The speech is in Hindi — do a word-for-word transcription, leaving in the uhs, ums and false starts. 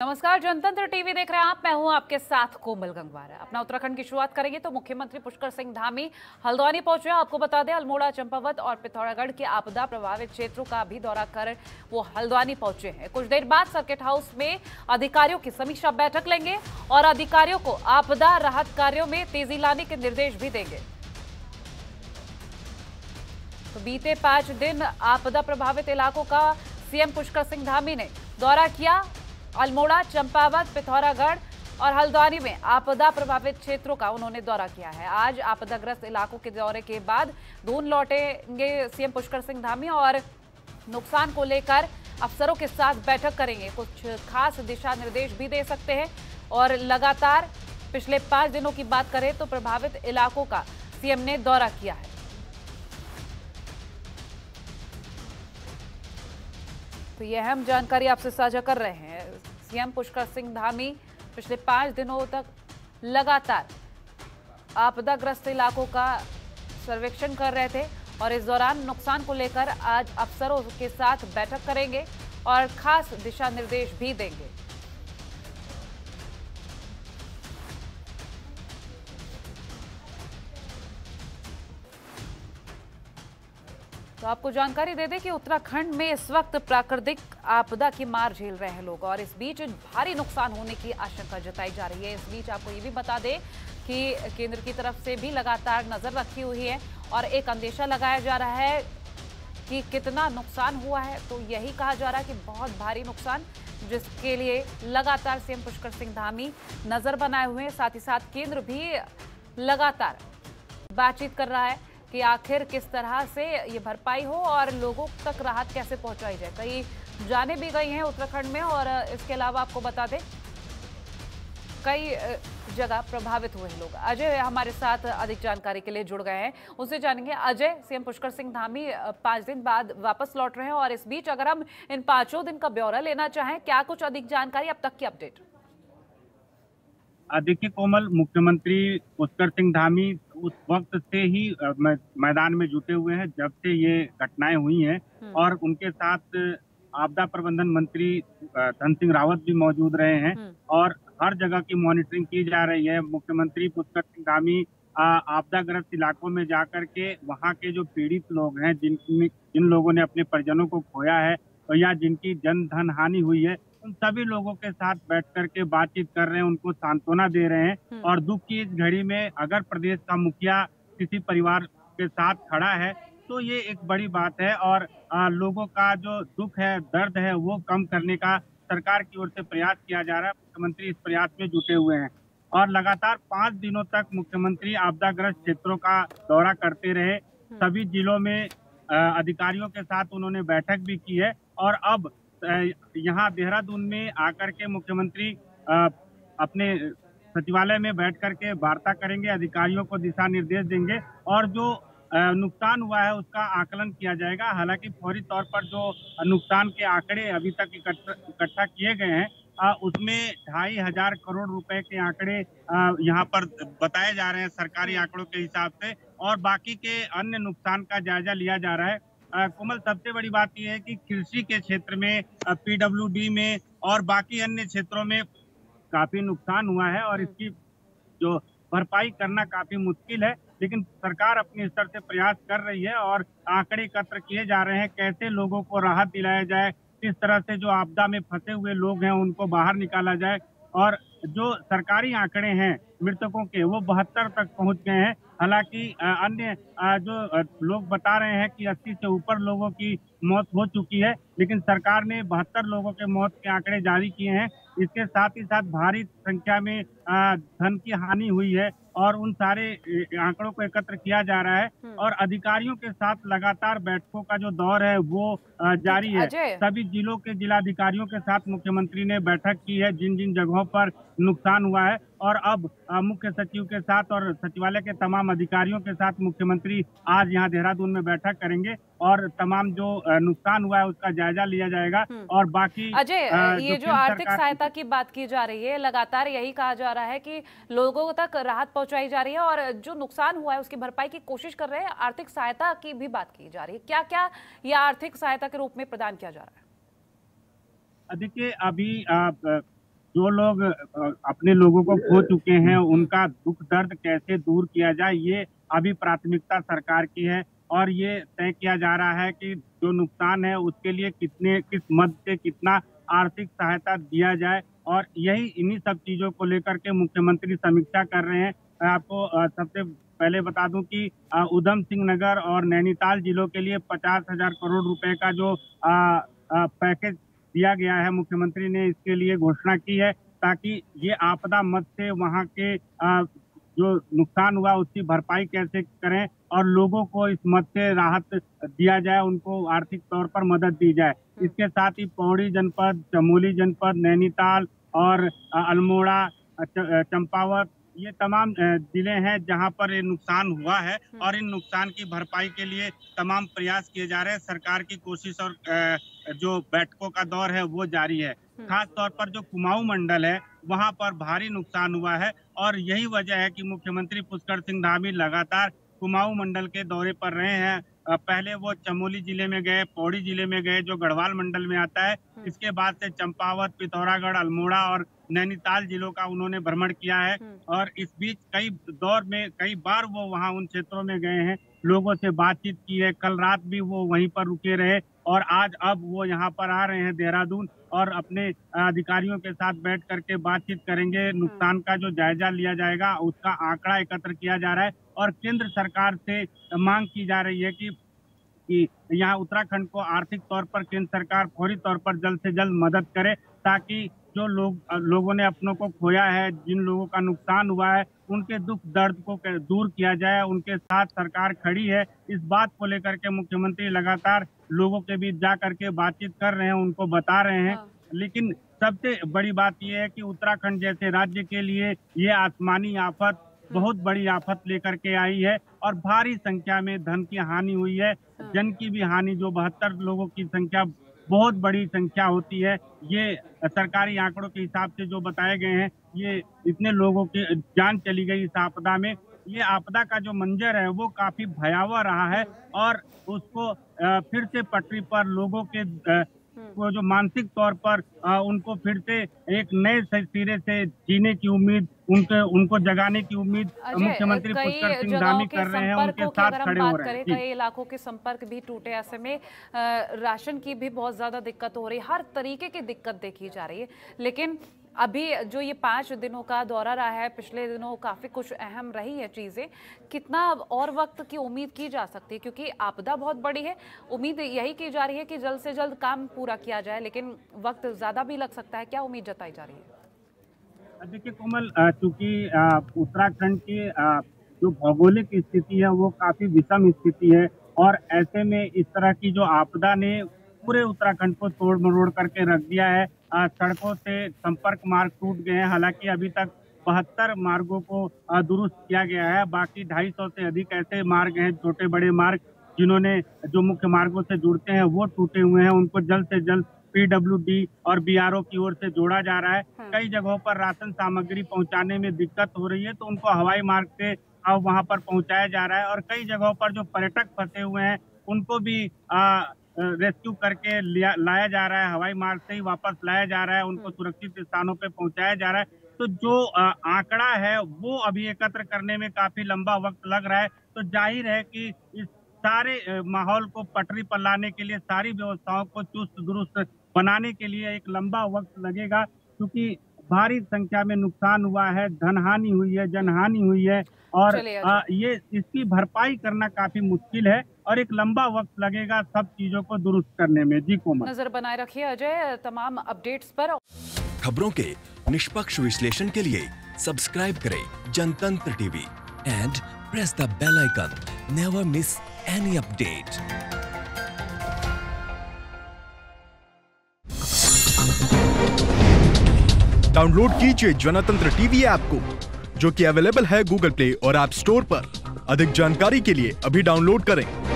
नमस्कार, जनतंत्र टीवी देख रहे हैं आप। मैं हूं आपके साथ कोमल गंगवार। अपना उत्तराखंड की शुरुआत करेंगे तो मुख्यमंत्री पुष्कर सिंह धामी हल्द्वानी पहुंचे। आपको बता दें, अल्मोड़ा, चंपावत और पिथौरागढ़ के आपदा प्रभावित क्षेत्रों का भी दौरा कर वो हल्द्वानी पहुंचे हैं। कुछ देर बाद सर्किट हाउस में अधिकारियों की समीक्षा बैठक लेंगे और अधिकारियों को आपदा राहत कार्यों में तेजी लाने के निर्देश भी देंगे। तो बीते पांच दिन आपदा प्रभावित इलाकों का सीएम पुष्कर सिंह धामी ने दौरा किया। अल्मोड़ा, चंपावत, पिथौरागढ़ और हल्द्वानी में आपदा प्रभावित क्षेत्रों का उन्होंने दौरा किया है। आज आपदाग्रस्त इलाकों के दौरे के बाद दून लौटेंगे सीएम पुष्कर सिंह धामी और नुकसान को लेकर अफसरों के साथ बैठक करेंगे। कुछ खास दिशा निर्देश भी दे सकते हैं। और लगातार पिछले पांच दिनों की बात करें तो प्रभावित इलाकों का सीएम ने दौरा किया है। तो यह अहम जानकारी आपसे साझा कर रहे हैं। सीएम पुष्कर सिंह धामी पिछले पांच दिनों तक लगातार आपदाग्रस्त इलाकों का सर्वेक्षण कर रहे थे और इस दौरान नुकसान को लेकर आज अफसरों के साथ बैठक करेंगे और खास दिशा निर्देश भी देंगे। तो आपको जानकारी दे दें कि उत्तराखंड में इस वक्त प्राकृतिक आपदा की मार झेल रहे हैं लोग और इस बीच भारी नुकसान होने की आशंका जताई जा रही है। इस बीच आपको ये भी बता दें कि केंद्र की तरफ से भी लगातार नजर रखी हुई है और एक अंदेशा लगाया जा रहा है कि कितना नुकसान हुआ है। तो यही कहा जा रहा है कि बहुत भारी नुकसान, जिसके लिए लगातार सीएम पुष्कर सिंह धामी नजर बनाए हुए हैं। साथ ही साथ केंद्र भी लगातार बातचीत कर रहा है कि आखिर किस तरह से ये भरपाई हो और लोगों तक राहत कैसे पहुंचाई जाए। कई जाने भी गई हैं उत्तराखंड में और इसके अलावा आपको बता दें कई जगह प्रभावित हुए लोग। अजय हमारे साथ अधिक जानकारी के लिए जुड़ गए हैं, उनसे जानेंगे। अजय, सीएम पुष्कर सिंह धामी पांच दिन बाद वापस लौट रहे हैं और इस बीच अगर हम इन पांचों दिन का ब्यौरा लेना चाहें, क्या कुछ अधिक जानकारी अब तक की अपडेट? देखिए कोमल, मुख्यमंत्री पुष्कर सिंह धामी उस वक्त से ही मैदान में जुटे हुए हैं जब से ये घटनाएं हुई हैं और उनके साथ आपदा प्रबंधन मंत्री धन सिंह रावत भी मौजूद रहे हैं और हर जगह की मॉनिटरिंग की जा रही है। मुख्यमंत्री पुष्कर सिंह धामी आपदाग्रस्त इलाकों में जाकर के वहां के जो पीड़ित लोग हैं, जिन जिन लोगों ने अपने परिजनों को खोया है या जिनकी जन धन हानि हुई है, उन सभी लोगों के साथ बैठ करके बातचीत कर रहे हैं, उनको सांत्वना दे रहे हैं। और दुख की इस घड़ी में अगर प्रदेश का मुखिया किसी परिवार के साथ खड़ा है तो ये एक बड़ी बात है और आ, लोगों का जो दुख है, दर्द है, वो कम करने का सरकार की ओर से प्रयास किया जा रहा है। मुख्यमंत्री इस प्रयास में जुटे हुए हैं और लगातार पांच दिनों तक मुख्यमंत्री आपदाग्रस्त क्षेत्रों का दौरा करते रहे। सभी जिलों में अधिकारियों के साथ उन्होंने बैठक भी की है और अब यहाँ देहरादून में आकर के मुख्यमंत्री अपने सचिवालय में बैठ करके वार्ता करेंगे, अधिकारियों को दिशा निर्देश देंगे और जो नुकसान हुआ है उसका आकलन किया जाएगा। हालांकि फौरी तौर पर जो नुकसान के आंकड़े अभी तक इकट्ठा किए गए हैं उसमें ढाई हजार करोड़ रुपए के आंकड़े यहाँ पर बताए जा रहे हैं सरकारी आंकड़ों के हिसाब से और बाकी के अन्य नुकसान का जायजा लिया जा रहा है। कोमल, सबसे बड़ी बात यह है कि कृषि के क्षेत्र में, पीडब्ल्यूडी में और बाकी अन्य क्षेत्रों में काफी नुकसान हुआ है और इसकी जो भरपाई करना काफी मुश्किल है, लेकिन सरकार अपने स्तर से प्रयास कर रही है और आंकड़े एकत्र किए जा रहे हैं कैसे लोगों को राहत दिलाया जाए, किस तरह से जो आपदा में फंसे हुए लोग हैं उनको बाहर निकाला जाए। और जो सरकारी आंकड़े हैं मृतकों के, वो बहत्तर तक पहुंच गए हैं। हालांकि अन्य जो लोग बता रहे हैं कि अस्सी से ऊपर लोगों की मौत हो चुकी है, लेकिन सरकार ने बहत्तर लोगों के मौत के आंकड़े जारी किए हैं। इसके साथ ही साथ भारी संख्या में धन की हानि हुई है और उन सारे आंकड़ों को एकत्र किया जा रहा है और अधिकारियों के साथ लगातार बैठकों का जो दौर है वो जारी है। सभी जिलों के जिलाधिकारियों के साथ मुख्यमंत्री ने बैठक की है जिन जिन जगहों पर नुकसान हुआ है और अब मुख्य सचिव के साथ और सचिवालय के तमाम अधिकारियों के साथ मुख्यमंत्री आज यहाँ देहरादून में बैठक करेंगे और तमाम जो नुकसान हुआ है उसका जायजा लिया जाएगा। और बाकी अजय, ये जो आर्थिक सहायता की बात की जा रही है, लगातार यही कहा जा रहा है कि लोगों तक राहत पहुंचाई जा रही है और जो नुकसान हुआ है उसकी भरपाई की कोशिश कर रहे हैं। आर्थिक सहायता की भी बात की जा रही है, क्या क्या यह आर्थिक सहायता के रूप में प्रदान किया जा रहा है? देखिए, अभी जो लोग अपने लोगों को खो चुके हैं उनका दुख दर्द कैसे दूर किया जाए, ये अभी प्राथमिकता सरकार की है। और ये तय किया जा रहा है कि जो नुकसान है उसके लिए कितने किस मद से कितना आर्थिक सहायता दिया जाए। और यही इन्हीं सब चीजों को लेकर के मुख्यमंत्री समीक्षा कर रहे हैं। आपको सबसे पहले बता दूं कि उधम सिंह नगर और नैनीताल जिलों के लिए पचास हजार करोड़ रुपए का जो आ, आ, पैकेज दिया गया है, मुख्यमंत्री ने इसके लिए घोषणा की है ताकि ये आपदा मद से वहां के आ, जो नुकसान हुआ उसकी भरपाई कैसे करें और लोगों को इस मद से राहत दिया जाए, उनको आर्थिक तौर पर मदद दी जाए। इसके साथ ही पौड़ी जनपद, चमोली जनपद, नैनीताल और अल्मोड़ा, चंपावत, ये तमाम जिले हैं जहां पर ये नुकसान हुआ है और इन नुकसान की भरपाई के लिए तमाम प्रयास किए जा रहे हैं। सरकार की कोशिश और जो बैठकों का दौर है वो जारी है। खास तौर पर जो कुमाऊं मंडल है वहां पर भारी नुकसान हुआ है और यही वजह है कि मुख्यमंत्री पुष्कर सिंह धामी लगातार कुमाऊं मंडल के दौरे पर रहे हैं। पहले वो चमोली जिले में गए, पौड़ी जिले में गए जो गढ़वाल मंडल में आता है। इसके बाद से चंपावत, पिथौरागढ़, अल्मोड़ा और नैनीताल जिलों का उन्होंने भ्रमण किया है। और इस बीच कई दौर में कई बार वो वहां उन क्षेत्रों में गए हैं, लोगों से बातचीत की है। कल रात भी वो वहीं पर रुके रहे और आज अब वो यहाँ पर आ रहे हैं देहरादून और अपने अधिकारियों के साथ बैठ करके बातचीत करेंगे। नुकसान का जो जायजा लिया जाएगा उसका आंकड़ा एकत्र किया जा रहा है और केंद्र सरकार से मांग की जा रही है कि कि यहाँ उत्तराखंड को आर्थिक तौर पर केंद्र सरकार फौरी तौर पर जल्द से जल्द मदद करे ताकि जो लोग लोगों ने अपनों को खोया है, जिन लोगों का नुकसान हुआ है, उनके दुख दर्द को दूर किया जाए। उनके साथ सरकार खड़ी है। इस बात को लेकर के मुख्यमंत्री लगातार लोगों के बीच जा करके बातचीत कर रहे हैं, उनको बता रहे हैं। लेकिन सबसे बड़ी बात यह है कि उत्तराखंड जैसे राज्य के लिए ये आसमानी आफत बहुत बड़ी आफत लेकर के आई है और भारी संख्या में धन की हानि हुई है, जन की भी हानि, जो बहत्तर लोगों की संख्या बहुत बड़ी संख्या होती है। ये सरकारी आंकड़ों के हिसाब से जो बताए गए हैं, ये इतने लोगों की जान चली गई इस आपदा में। ये आपदा का जो मंजर है वो काफी भयावह रहा है और उसको फिर से पटरी पर लोगों के वो जो मानसिक तौर पर आ, उनको फिर से एक नए सिरे से जीने की उम्मीद, उनके उनको जगाने की उम्मीद मुख्यमंत्री पुष्कर सिंह धामी कर रहे हैं, उनके साथ खड़े हो रहे हैं। कई इलाकों के संपर्क भी टूटे, ऐसे में राशन की भी बहुत ज्यादा दिक्कत हो रही है, हर तरीके की दिक्कत देखी जा रही है। लेकिन अभी जो ये पाँच दिनों का दौरा रहा है, पिछले दिनों काफ़ी कुछ अहम रही है चीज़ें, कितना और वक्त की उम्मीद की जा सकती है? क्योंकि आपदा बहुत बड़ी है, उम्मीद यही की जा रही है कि जल्द से जल्द काम पूरा किया जाए, लेकिन वक्त ज़्यादा भी लग सकता है। क्या उम्मीद जताई जा रही है? देखिए कोमल, चूंकि उत्तराखंड की जो भौगोलिक स्थिति है वो काफ़ी विषम स्थिति है और ऐसे में इस तरह की जो आपदा ने पूरे उत्तराखंड को तोड़ मरोड़ करके रख दिया है। सड़कों से संपर्क मार्ग टूट गए हैं। हालांकि अभी तक बहत्तर मार्गों को दुरुस्त किया गया है। बाकी ढाई सौ से अधिक ऐसे मार्ग हैं, छोटे बड़े मार्ग, जिन्होंने जो मुख्य मार्गों से जुड़ते हैं वो टूटे हुए हैं। उनको जल्द से जल्द पीडब्ल्यूडी और बीआरओ की ओर से जोड़ा जा रहा है। कई जगहों पर राशन सामग्री पहुंचाने में दिक्कत हो रही है तो उनको हवाई मार्ग से अब वहां पर पहुंचाया जा रहा है। और कई जगहों पर जो पर्यटक फंसे हुए हैं उनको भी आ, रेस्क्यू करके लाया जा रहा है, हवाई मार्ग से ही वापस लाया जा रहा है, उनको सुरक्षित स्थानों पे पहुंचाया जा रहा है। तो जो आंकड़ा है वो अभी एकत्र करने में काफी लंबा वक्त लग रहा है। तो जाहिर है कि इस सारे माहौल को पटरी पर लाने के लिए, सारी व्यवस्थाओं को चुस्त दुरुस्त बनाने के लिए एक लंबा वक्त लगेगा, क्योंकि भारी संख्या में नुकसान हुआ है, धन हानि हुई है, जनहानि हुई है और आ, ये इसकी भरपाई करना काफी मुश्किल है और एक लंबा वक्त लगेगा सब चीजों को दुरुस्त करने में। जी कोमल, नजर बनाए रखिए अजय तमाम अपडेट्स पर। खबरों के निष्पक्ष विश्लेषण के लिए सब्सक्राइब करें Janatantra TV and press the bell icon. Never miss any update. Download कीजिए जनतंत्र टीवी ऐप को, जो कि अवेलेबल है गूगल प्ले और ऐप स्टोर पर। अधिक जानकारी के लिए अभी डाउनलोड करें।